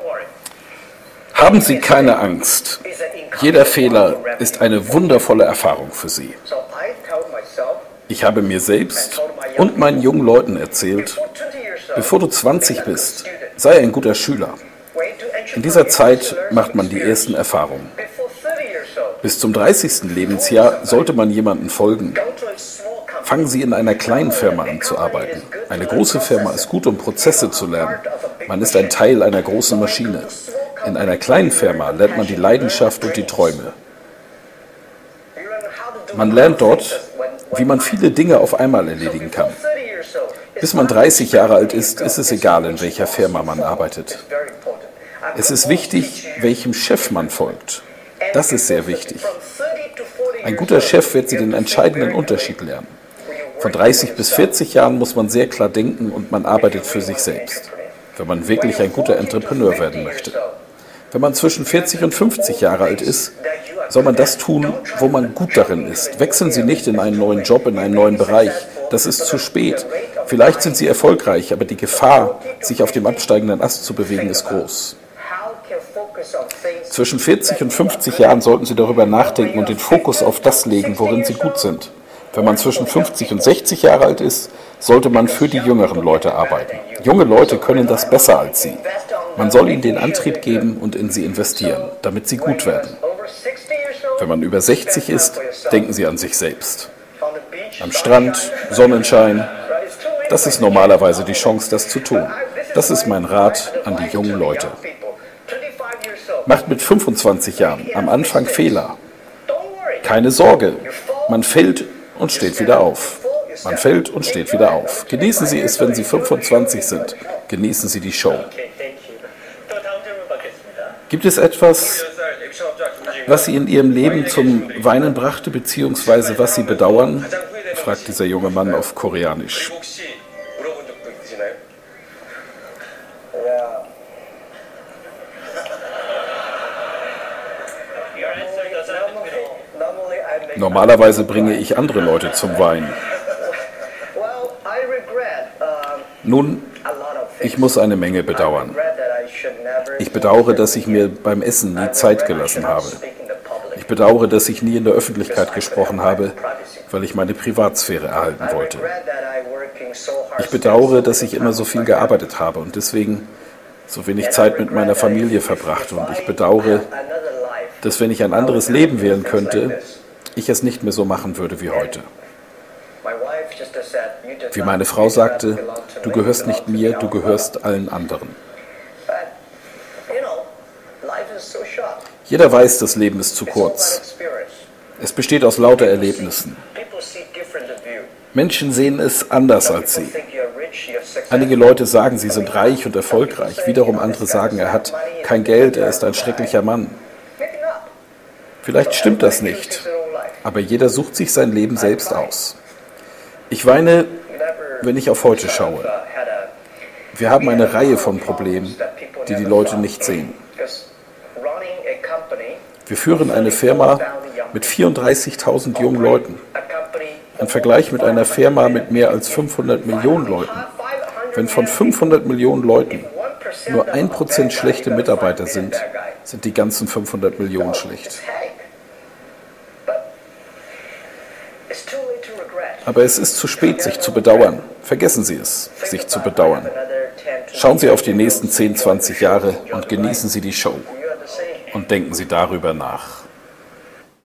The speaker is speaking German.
Haben Sie keine Angst. Jeder Fehler ist eine wundervolle Erfahrung für Sie. Ich habe mir selbst und meinen jungen Leuten erzählt, bevor du 20 bist, sei ein guter Schüler. In dieser Zeit macht man die ersten Erfahrungen. Bis zum 30. Lebensjahr sollte man jemandem folgen. Fangen Sie in einer kleinen Firma an zu arbeiten. Eine große Firma ist gut, um Prozesse zu lernen. Man ist ein Teil einer großen Maschine. In einer kleinen Firma lernt man die Leidenschaft und die Träume. Man lernt dort, wie man viele Dinge auf einmal erledigen kann. Bis man 30 Jahre alt ist, ist es egal, in welcher Firma man arbeitet. Es ist wichtig, welchem Chef man folgt. Das ist sehr wichtig. Ein guter Chef wird Sie den entscheidenden Unterschied lernen. Von 30 bis 40 Jahren muss man sehr klar denken und man arbeitet für sich selbst, wenn man wirklich ein guter Entrepreneur werden möchte. Wenn man zwischen 40 und 50 Jahre alt ist, soll man das tun, wo man gut darin ist. Wechseln Sie nicht in einen neuen Job, in einen neuen Bereich. Das ist zu spät. Vielleicht sind Sie erfolgreich, aber die Gefahr, sich auf dem absteigenden Ast zu bewegen, ist groß. Zwischen 40 und 50 Jahren sollten Sie darüber nachdenken und den Fokus auf das legen, worin Sie gut sind. Wenn man zwischen 50 und 60 Jahre alt ist, sollte man für die jüngeren Leute arbeiten. Junge Leute können das besser als Sie. Man soll ihnen den Antrieb geben und in sie investieren, damit sie gut werden. Wenn man über 60 ist, denken Sie an sich selbst. Am Strand, Sonnenschein, das ist normalerweise die Chance, das zu tun. Das ist mein Rat an die jungen Leute. Macht mit 25 Jahren am Anfang Fehler. Keine Sorge, man fällt und steht wieder auf. Man fällt und steht wieder auf. Genießen Sie es, wenn Sie 25 sind. Genießen Sie die Show. Gibt es etwas, was Sie in Ihrem Leben zum Weinen brachte, beziehungsweise was Sie bedauern? Fragt dieser junge Mann auf Koreanisch. Normalerweise bringe ich andere Leute zum Weinen. Nun, ich muss eine Menge bedauern. Ich bedauere, dass ich mir beim Essen nie Zeit gelassen habe. Ich bedauere, dass ich nie in der Öffentlichkeit gesprochen habe, weil ich meine Privatsphäre erhalten wollte. Ich bedauere, dass ich immer so viel gearbeitet habe und deswegen so wenig Zeit mit meiner Familie verbrachte. Und ich bedauere, dass wenn ich ein anderes Leben wählen könnte, ich es nicht mehr so machen würde wie heute. Wie meine Frau sagte, du gehörst nicht mir, du gehörst allen anderen. Jeder weiß, das Leben ist zu kurz. Es besteht aus lauter Erlebnissen. Menschen sehen es anders als sie. Einige Leute sagen, sie sind reich und erfolgreich. Wiederum andere sagen, er hat kein Geld, er ist ein schrecklicher Mann. Vielleicht stimmt das nicht, aber jeder sucht sich sein Leben selbst aus. Ich weine, wenn ich auf heute schaue. Wir haben eine Reihe von Problemen, die die Leute nicht sehen. Wir führen eine Firma mit 34.000 jungen Leuten. Im Vergleich mit einer Firma mit mehr als 500 Millionen Leuten. Wenn von 500 Millionen Leuten nur 1% schlechte Mitarbeiter sind, sind die ganzen 500 Millionen schlecht. Aber es ist zu spät, sich zu bedauern. Vergessen Sie es, sich zu bedauern. Schauen Sie auf die nächsten 10, 20 Jahre und genießen Sie die Show. Und denken Sie darüber nach.